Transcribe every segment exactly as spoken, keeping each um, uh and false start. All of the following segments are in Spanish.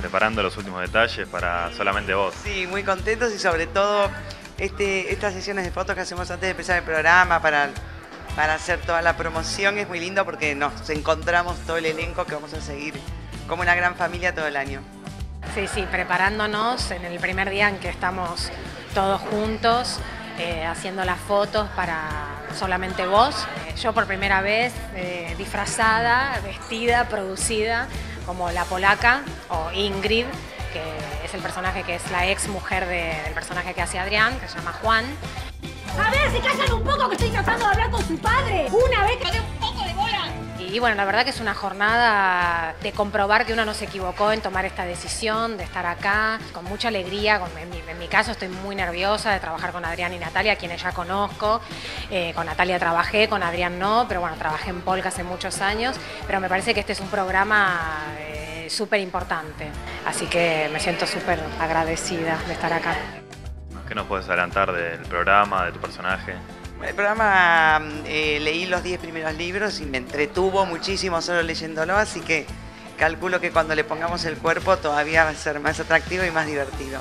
preparando los últimos detalles para Solamente Vos. Sí, muy contentos y sobre todo este, estas sesiones de fotos que hacemos antes de empezar el programa para, para hacer toda la promoción es muy lindo porque nos encontramos todo el elenco que vamos a seguir como una gran familia todo el año. Sí, sí, preparándonos en el primer día en que estamos todos juntos, eh, haciendo las fotos para Solamente Vos. Eh, yo por primera vez eh, disfrazada, vestida, producida como la polaca o Ingrid, que es el personaje que es la ex mujer de, del personaje que hace Adrián, que se llama Juan. A ver, se callan un poco que estoy tratando de hablar con su padre. Una vez que me dé un poco de bola. Y bueno, la verdad que es una jornada de comprobar que uno no se equivocó en tomar esta decisión, de estar acá, con mucha alegría. Con, en, mi, en mi caso estoy muy nerviosa de trabajar con Adrián y Natalia, quienes ya conozco. Eh, con Natalia trabajé, con Adrián no, pero bueno, trabajé en Polka hace muchos años. Pero me parece que este es un programa eh, súper importante, así que me siento súper agradecida de estar acá. ¿Qué nos puedes adelantar del programa, de tu personaje? El programa eh, leí los diez primeros libros y me entretuvo muchísimo solo leyéndolo, así que calculo que cuando le pongamos el cuerpo todavía va a ser más atractivo y más divertido.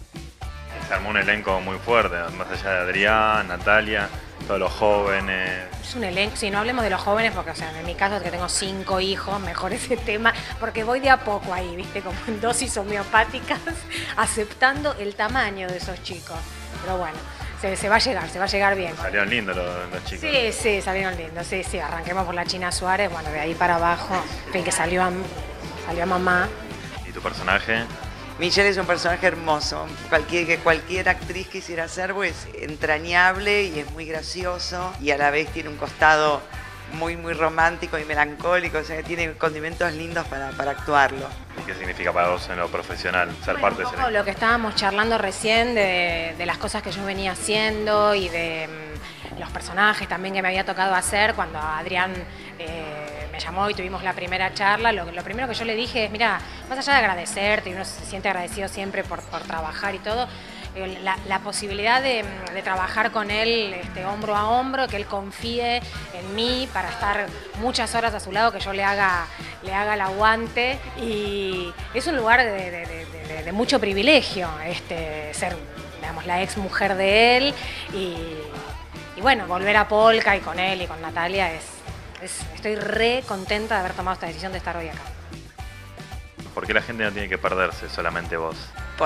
Se armó un elenco muy fuerte, más allá de Adrián, Natalia, todos los jóvenes. Es un elenco, sí, no hablemos de los jóvenes porque, o sea, en mi caso que tengo cinco hijos, mejor ese tema, porque voy de a poco ahí, viste, como en dosis homeopáticas, aceptando el tamaño de esos chicos. Pero bueno, se, se va a llegar, se va a llegar bien. Salieron lindos los, los chicos. Sí, sí, salieron lindos, sí, sí, arranquemos por la China Suárez, bueno, de ahí para abajo, en fin, que salió a, salió a mamá. ¿Y tu personaje? Michelle es un personaje hermoso, cualquier, que cualquier actriz quisiera ser, pues entrañable y es muy gracioso y a la vez tiene un costado muy muy romántico y melancólico, o sea que tiene condimentos lindos para, para actuarlo. ¿Y qué significa para vos en lo profesional ser Bueno, parte de ese un poco elenco? lo que estábamos charlando recién de, de las cosas que yo venía haciendo y de mm, los personajes también que me había tocado hacer cuando Adrián eh, me llamó y tuvimos la primera charla. Lo, lo primero que yo le dije es, mira, más allá de agradecerte, y uno se siente agradecido siempre por, por trabajar y todo, eh, la, la posibilidad de, de trabajar con él este, hombro a hombro, que él confíe en mí para estar muchas horas a su lado, que yo le haga, le haga el aguante. Y es un lugar de, de, de, de, de mucho privilegio este, ser, digamos, la ex mujer de él y, y bueno, volver a Polka y con él y con Natalia es, es, estoy re contenta de haber tomado esta decisión de estar hoy acá. ¿Por qué la gente no tiene que perderse Solamente Vos?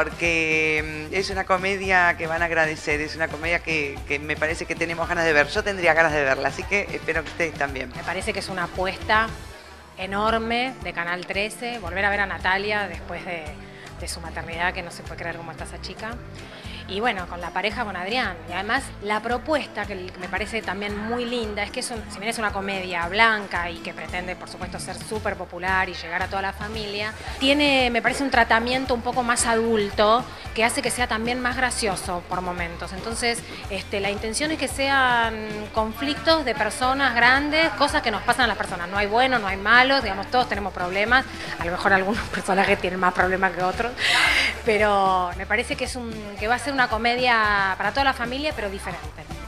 Porque es una comedia que van a agradecer, es una comedia que, que me parece que tenemos ganas de ver. Yo tendría ganas de verla, así que espero que ustedes también. Me parece que es una apuesta enorme de Canal trece, volver a ver a Natalia después de, de su maternidad, que no se puede creer cómo está esa chica. Y bueno, con la pareja con Adrián. Y además la propuesta, que me parece también muy linda, es que es un, si bien es una comedia blanca y que pretende, por supuesto, ser súper popular y llegar a toda la familia, tiene, me parece, un tratamiento un poco más adulto que hace que sea también más gracioso por momentos. Entonces, este, la intención es que sean conflictos de personas grandes, cosas que nos pasan a las personas. No hay buenos, no hay malos, digamos, todos tenemos problemas. A lo mejor algunos personajes tienen más problemas que otros, pero me parece que, es un, que va a ser una comedia para toda la familia, pero diferente.